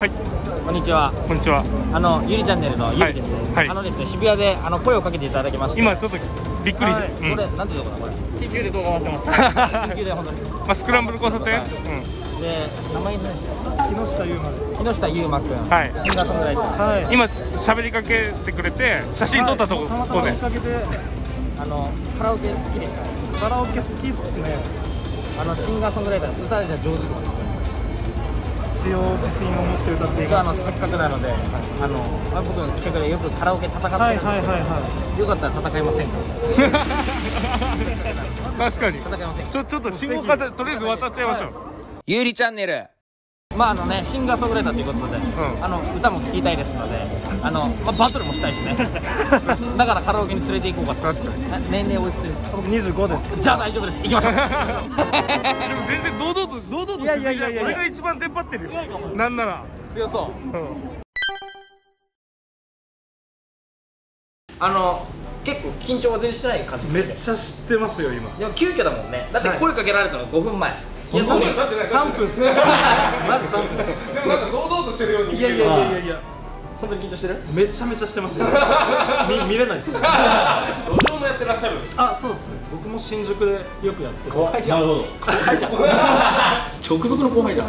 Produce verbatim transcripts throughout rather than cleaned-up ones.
はい、 こんにちは。 こんにちは。 あのゆりチャンネルのゆりです。 はいはい、 あのですね、渋谷であの声をかけていただきまして、 今ちょっとびっくりし、 はいうん、これなんていうのかなこれ。 緊急で動画をしてます。 緊急で本当に。 まあスクランブル交差点。 はい、うん。で名前何でした？ 木下優馬です。 木下優馬くん。 はい。 シンガーソングライター。 はい。 今喋りかけてくれて写真撮ったところで。 たまたま見かけて。 あのカラオケ好きですか？ カラオケ好きっすね。 あのシンガーソングライター歌じゃ上手とかですか？ 一応自信を持って歌ってい一応あのせっかくなので、あのまあ僕の企画でよくカラオケ戦ってるんですけど、 はいはいはいはい。 よかったら戦いませんか？ 確かに。 戦いませんか？ ちょちょっと信号かじゃとりあえず渡っちゃいましょう。 ゆりチャンネル。まああのね、シンガーソングライターということで、うん、あの歌も聴きたいですので、あのまあ、バトルもしたいですね。だからカラオケに連れて行こうかと。 確かに。 年齢おいくつですか？ 僕にじゅうごです。 じゃあ大丈夫です。行きましょう。でも全然堂々と堂々といやいやいやいや、 俺が一番テンパってるよ。なんなら強そう。 うん、 あの結構緊張は全然してない感じです。めっちゃ知ってますよ今。 でも急遽だもんね。だって声かけられたのごふんまえ。 いや、さんぷんっす。マジさんぷんっす。 でもなんか堂々としてるように。 いやいやいやいやいや。 本当に緊張してる？ めちゃめちゃしてますよ。見見れないっすよ。 路上もやってらっしゃる。 あ、そうっすね。僕も新宿でよくやってる。 後輩じゃん。なるほど。後輩じゃん。直属の後輩じゃん。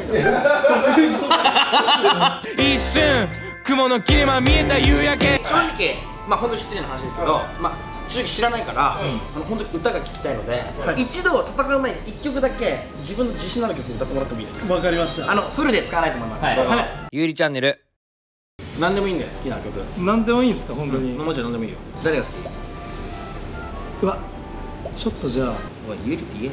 一瞬雲の切れ間見えた夕焼け。 正直、まあ本当に失礼な話ですけど、まあ。正直知らないから、あの本当に歌が聴きたいので、一度戦う前にいっきょくだけ自分の自信のある曲歌ってもらってもいいですか？ わかりました。 あのフルで使わないと思います。ゆりチャンネル。何でもいいんだよ、好きな曲。 何でもいいんですか、本当に。 もちろん何でもいいよ。誰が好き？ うわ、ちょっとじゃあ。 おい、ゆりって言え。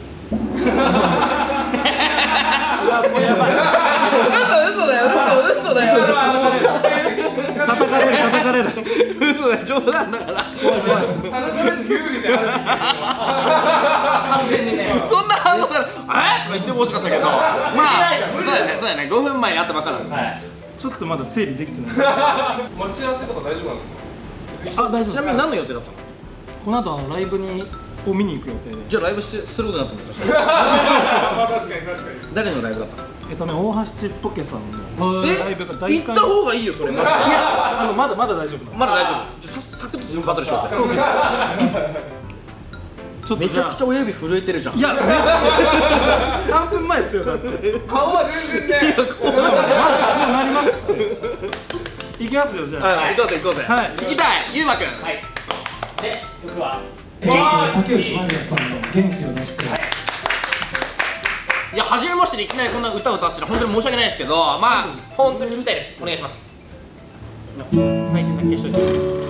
うわ、もうやばい。 嘘嘘だよ、嘘嘘だよ。 叩かれる叩かれる。 嘘だよ、冗談だから。 叩かれる有利である。 完全にね。そんな反応され、え？とか言ってほしかったけど、まあそうだよね、そうだよね。ごふんまえに会ったばっかだから。 ちょっとまだ整理できてないです。 待ち合わせとか大丈夫なんですか？ あ、大丈夫です。 ちなみに何の予定だったの？ この後あのライブにを見に行く予定で。 じゃあライブしてすることになったんですよ。 確かに確かに。 誰のライブだったの？ えっとね、大橋ちっぽけさんのライブが大行った方がいいよ、それ。いや、 あのまだまだ大丈夫なの。 まだ大丈夫。じゃあサクッと自分バトルしようぜ。 ちょっとめちゃくちゃ親指震えてるじゃん。 いや、さんぷんまえですよ、だって。 顔は全然ね。 いや、こうマジこうなりますって。いきますよ、じゃあ。 行こうぜ行こうぜ。 はい。 行きたい、ゆうまくん。はい。 で曲は竹内まりやさんの元気を出して。 いや、初めましてでいきなりこんな歌を歌わせて本当に申し訳ないですけど、まあ本当に聞きたいです。お願いします。最近だけしといて。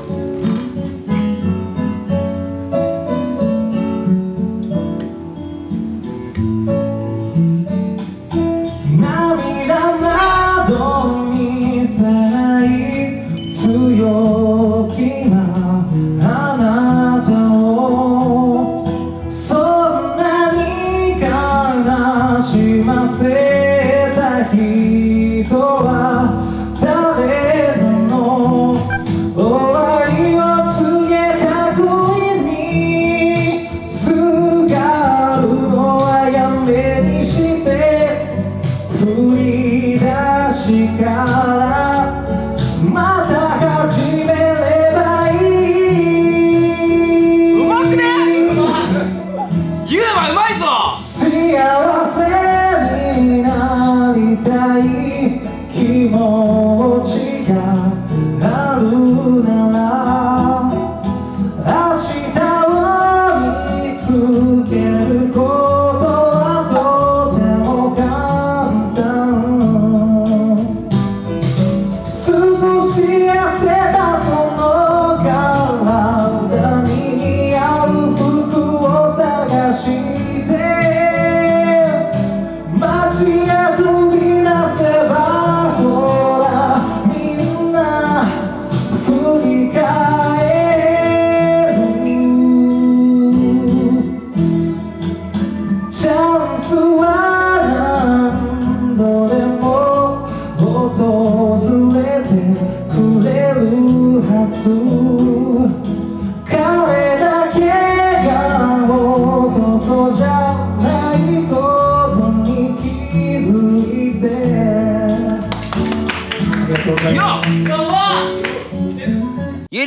ことはとても簡単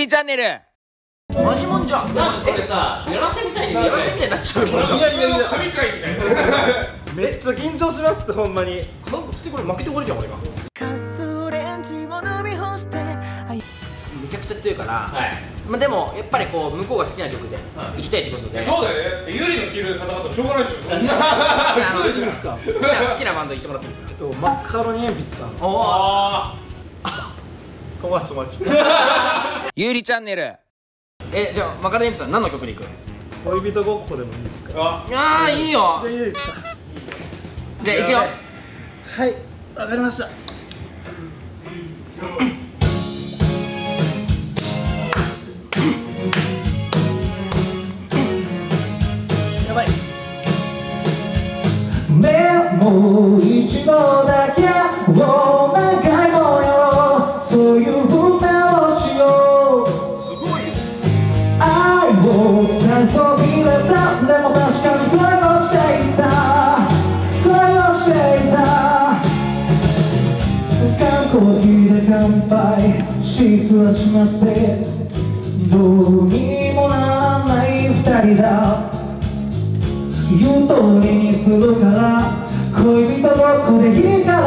りチャンネル。マジもんじゃん。なんかこれさ、やらせみたいにやらせみたいになっちゃう。 いやいやいや、 神回みたいな。 めっちゃ緊張しますってほんまに。 なんか普通これ負けて終わりじゃん俺が。めちゃくちゃ強いから、はい、まあでもやっぱりこう向こうが好きな曲で行きたいってことで、 そうだよね。ユリの着る方々もしょうがないでしょ。 いいですか。 好きな好きなバンド言ってもらっていいですか。 えっとマッカロニ鉛筆さん。 おお。 友達友達。 ゆうりチャンネル。え、じゃあマカロニ鉛筆さん何の曲でいく？ 恋人ごっこでもいいですか。 ああいいよ。 いいですか。 じゃあ行くよ。 はい、わかりました。やばい。もう一度だけを何回もやろう、そういう運命をしよう。愛を伝えそびれた、でも確かに恋をしていた、恋をしていた。缶コーヒーで乾杯、シーツはしまってどうにもならない二人だ。言う通りにするから恋人ごっこでいいから、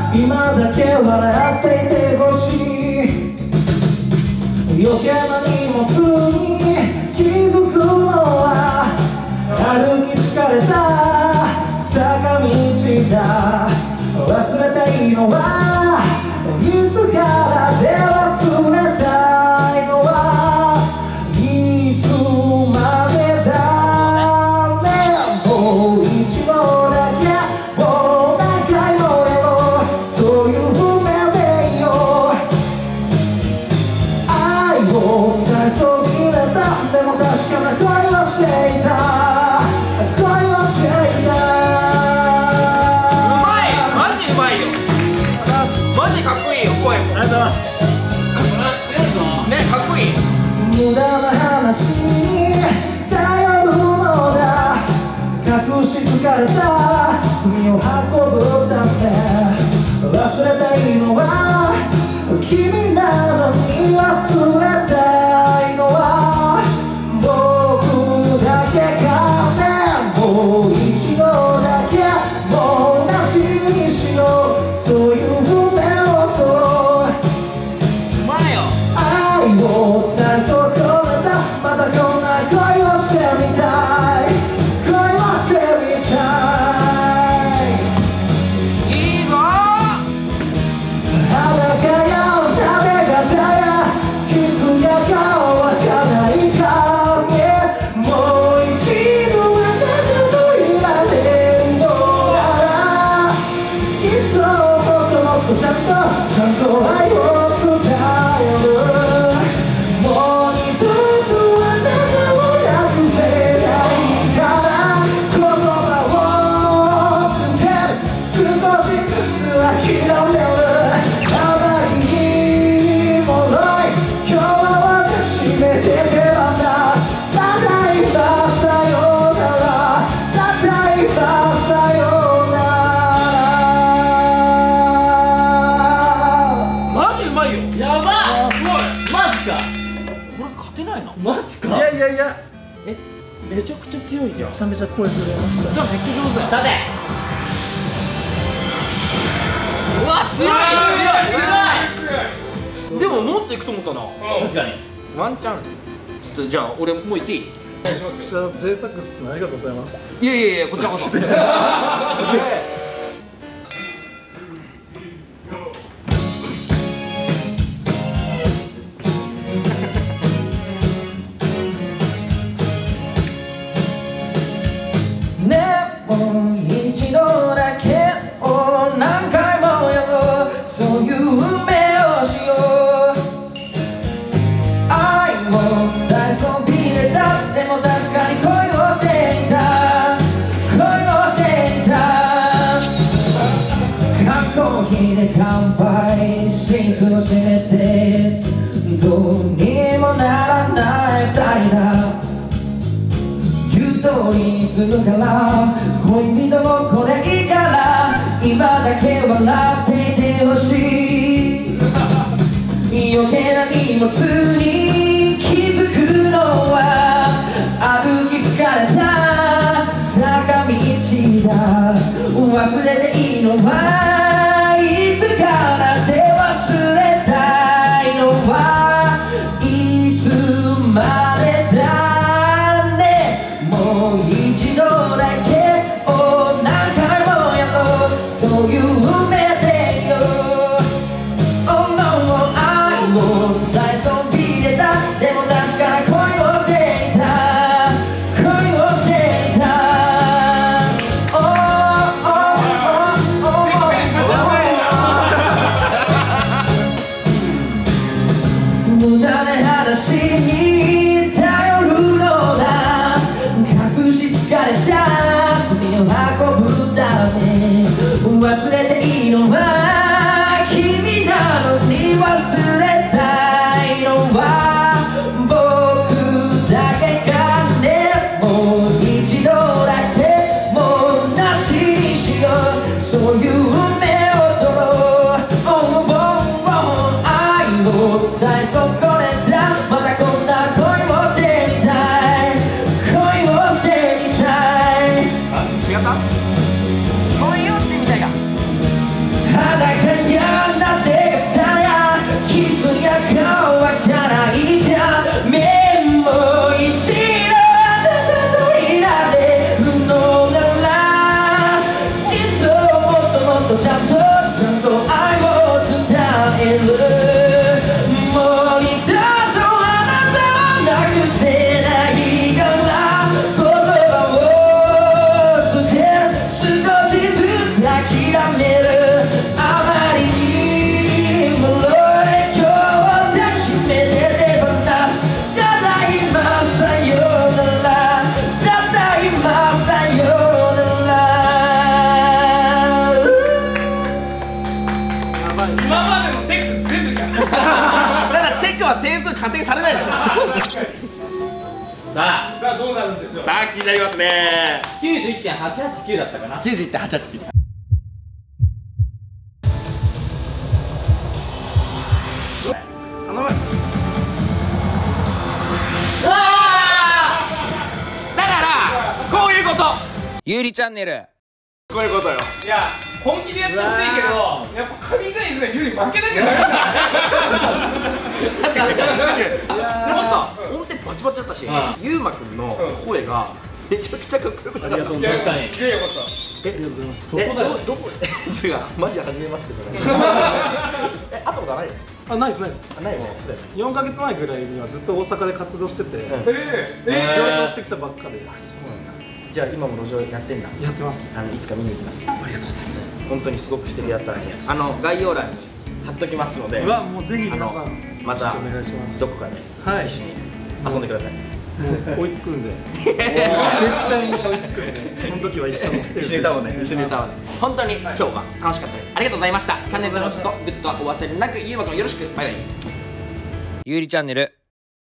今だけ笑っていてほしい。余計な荷物に気づくのは歩き疲れた坂道だ。忘れたいのはいつからで忘れたいのはいつまでだね。もう一度だけもう何回もやろう、そういう運命でいいよ。愛を伝えそびれた、でも確かな恋をしていた、恋をしていた。 うまい、マジうまいよ。マジかっこいいよ声も。 ありがとうございます。 ね、かっこいい。 無駄な話に頼るのだ、隠し疲れた罪を運ぶため。忘れたいのは君なのに、忘れたいのは僕だけかね。もう一度だけもうなしにしよう、そういう運命をとうまいよ。 愛を伝えそうこれた、またこんな恋をしてみたい、恋をしてみたい。 いいぞ裸や誰が誰やキスが乾かないかね。もう一度あなたといられるのなら、きっともっともっとちゃんとちゃんと愛を伝える。もう二度とあなたを約せないから、言葉を捨てる、少しずつ諦める。あまりにもろい今日は締めてけばな。ただいまさよなら、ただいまさよなら。 マジうまいよ。やばっ。すごい。マジか。これ勝てないな。 マジか。いやいやいや、 え、めちゃくちゃ強いじゃん。 めちゃめちゃ声震えました。 じゃあめっちゃ上手だよ。さて。うわ強い強い強い。でももっといくと思ったな。確かに。ワンチャンあるぞ。ちょっとじゃあ俺もう言っていい？ お願いします。 めっちゃ贅沢っすね。ありがとうございます。 いやいやいやこちらこそ。すげえ。ね、もう一度だけを何回もやろう、そういう運命をしよう。愛を伝えそびれた、でも確かに恋をしていた、恋をしていた。缶コーヒーで乾杯、シーツを閉めてどうにもならない二人だ。言う通りにするから恋人もこれいいから、今だけ笑っていてほしい。余計な荷物に忘れていいのはいつかなんて忘れたいのはいつまでだねもう一度だけを何回もやろうそういう運命でよ Oh no 愛を伝えそうに出たでも確かな恋をしていた恋をしていた Oh oh oh oh 無駄な話に頼るのだ隠し疲れた罪を運ぶため忘れていいのは君なのに忘れたいのは僕だけかねもう一度だけもうなしにしようそういう運命を取ろう Oh oh oh 愛を伝え損ねたまたこんな恋をしてみたい恋をしてみたい違った恋をしてみたいか裸にやんだ手がやキスや顔はかないか目も一度あなたといられるのならきっともっともっとちゃんとちゃんと愛を伝えるもう二度とあなたをなくせないから言葉を捨て少しずつ諦めるあまりにもろい今日を抱きしめて手放すただいまさよならただいまさよなら今までのテック全部じゃんだからテックは点数加点されないのよさあさあどうなるんでしょうさあ気になりますねきゅうじゅういってんはちはちきゅう だったかな。 きゅうじゅういってんはちはちきゅうあのだからこういうことゆうりチャンネル。 こういうことよいや本気でやってほしいけどやっぱ神回数がユリ負けなきゃダメだ確かに確かにでもさ音程バチバチだったしゆうまくんの声がめちゃくちゃかっこよくなかった。 ありがとうございますいやすげえよかっえありがとうございますえ、ど、どこ、つが、マジで初めましてだね。え、会ったことないよ。 あナイスナイスあ、ないよ。 よんかげつまえぐらいにはずっと大阪で活動してて、 んたえー、え上京してきたばっかでそうなんだ。じゃあ、今も路上やってんだ。 やってますあの、いつか見に行きます。 ありがとうございます本当にすごく素敵だったら、あの、概要欄に貼っときますので。 うわもうぜひあの皆さんまた、 お願いしますどこかで、 はい一緒に遊んでください。 もう追いつくんで絶対に追いつくんでその時は一緒のステージ一緒に歌おうね。一緒に歌おうね。本当に今日は楽しかったです。ありがとうございました。チャンネル登録とグッドはお忘れなく、ゆうまくんよろしく。バイバイ。 ゆうりチャンネル。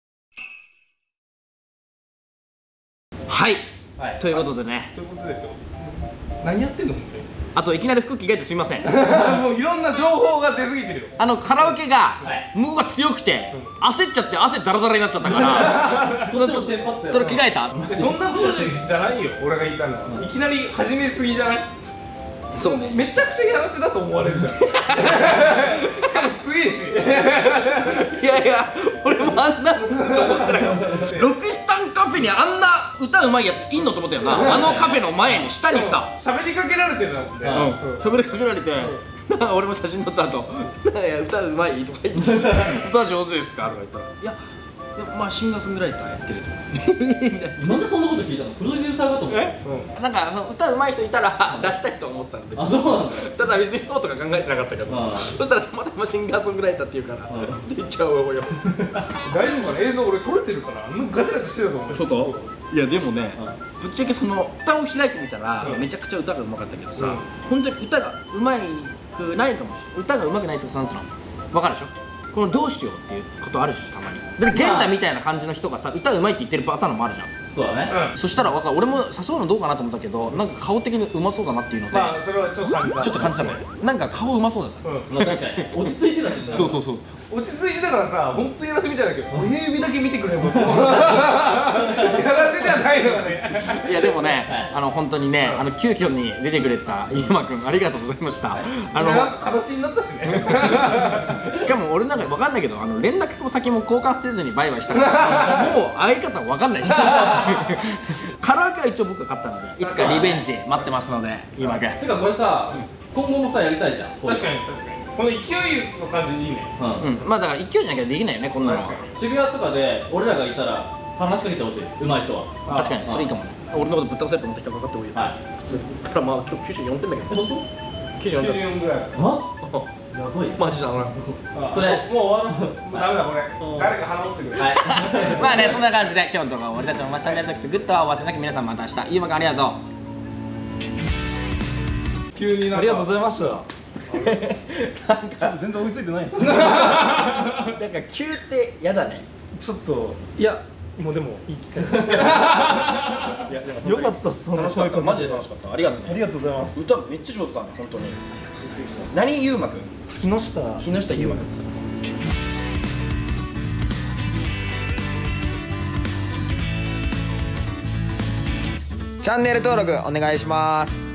はい。 はいということでね。 ということで何やってんの本当にあといきなり服着替えてすみません。 もういろんな情報が出過ぎてるよあのカラオケがはい向こうが強くて焦っちゃって汗ダラダラになっちゃったからこのちょっとそれ着替えたでそんなことじゃないよ俺が言ったのはいきなり始めすぎじゃないそうめちゃくちゃやらせだと思われるじゃんしかも強えしいやいや俺もあんなと思ってなかったロクシタンカフェにあんな歌うまいやついんのと思ったよなあのカフェの前に下にさ喋りかけられてるなんて喋りかけられてなんか俺も写真撮った後なんかいや歌うまいとか言って歌上手ですかとか言ったらいやいやまあシンガーソングライターやってるとなんでそんなこと聞いたの？プロデューサーかと思った。 なんかあの歌うまい人いたら出したいと思ってたんであ、そうなんだ。 ただ別にどうとか考えてなかったけどああそしたらたまたまシンガーソングライターって言うからあって言っちゃうわよ大丈夫かな映像俺撮れてるからあんなガチャガチャしてたと思う外いやでもねあぶっちゃけその蓋を開いてみたらうんめちゃくちゃ歌がうまかったけどさうん本当に歌がうまくないかもしれない歌がうまくないっていうかなんつうのわかるでしょこのどうしようっていうことあるしたまにだって健太みたいな感じの人がさ歌うまいって言ってるパターンもあるじゃんそうだね。 そしたらわかる俺も誘うのどうかなと思ったけどなんか顔的にうまそうだなっていうのでまあそれはちょっと感じたちょっと感じたのよなんか顔うまそうだったうんまあ確かに落ち着いてたしね。 そうそうそう落ち着いてたからさ、本当にやらせみたいだけど親指だけ見てくれよやらせではないのがねいやでもね、あの本当にね、あの急遽に出てくれたゆうまくんありがとうございました。あのなんか形になったしねしかも俺なんか分かんないけど、あの連絡先も交換せずにバイバイしたからもう相方分かんないしカラオケは一応僕が勝ったので、いつかリベンジ待ってますので、ゆうまくん。 てかこれさ、今後もさやりたいじゃん。 確かに確かにこの勢いの感じでいいね。 うん、 まあだから勢いじゃなきゃできないよね、こんなのは。 渋谷とかで俺らがいたら話しかけてほしい、上手い人は。 確かにそれいいかもね。俺のことぶっ倒せると思った人が分かってもいいよ。普通だからまあ今日きゅうじゅうよんてんだけど。 本当？ きゅうじゅうよんてん。 きゅうじゅうよんぐらい。 マジ？やばい。 マジだな。 それもう終わる。もうダメだこれ。誰か鼻折ってくれ。 はい。まあね、そんな感じで今日の動画は終わりたいと思います。チャンネル登録とグッドはお忘れなく。皆さんまた明日。ゆうまくんありがとう。 急になんかありがとうございましたなんかちょっと全然追いついてないですなんか急ってやだね。 ちょっといやもうでもいい機会でしたいやでもよかったっす。 楽しかった。マジで楽しかった。ありがとうね。 ありがとうございます。 歌めっちゃ上手だね、本当に。何ゆうまくん？ 木下木下ゆうまくんです。 チャンネル登録お願いします。